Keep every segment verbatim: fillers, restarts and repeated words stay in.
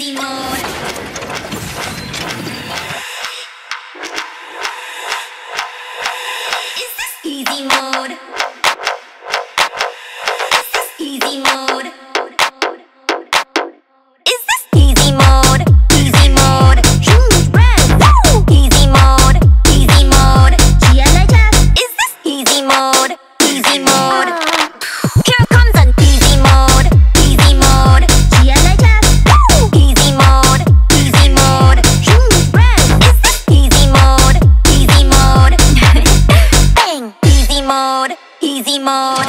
easy mode. Is this easy mode? Is this easy mode? Is this easy mode? Easy mode. Choose red. Woo! Easy mode. Easy mode. G L H S. Is this easy mode? Easy mode. Here comes an easy mode. Easy mode. G L H S. Woo! Easy mode. Easy mode. Choose red. Is this easy mode? Easy mode. Bang. Easy mode. Easy mode.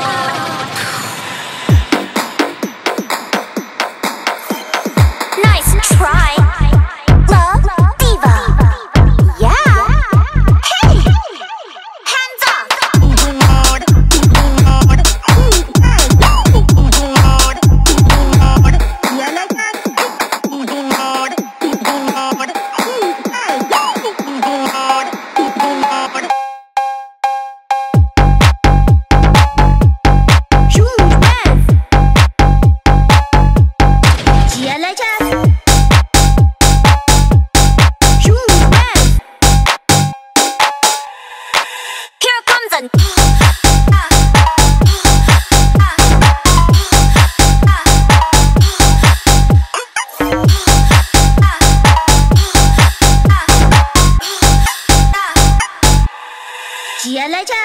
Nice try. Love D.Va. Yeah. Hey. Hands up. Easy mode. Easy mode. Easy mode. Easy mode. Yeah, like that. Easy mode. Easy mode. Easy mode. Easy mode. Choose red. G L H S. Choose red. Here comes an G L H S.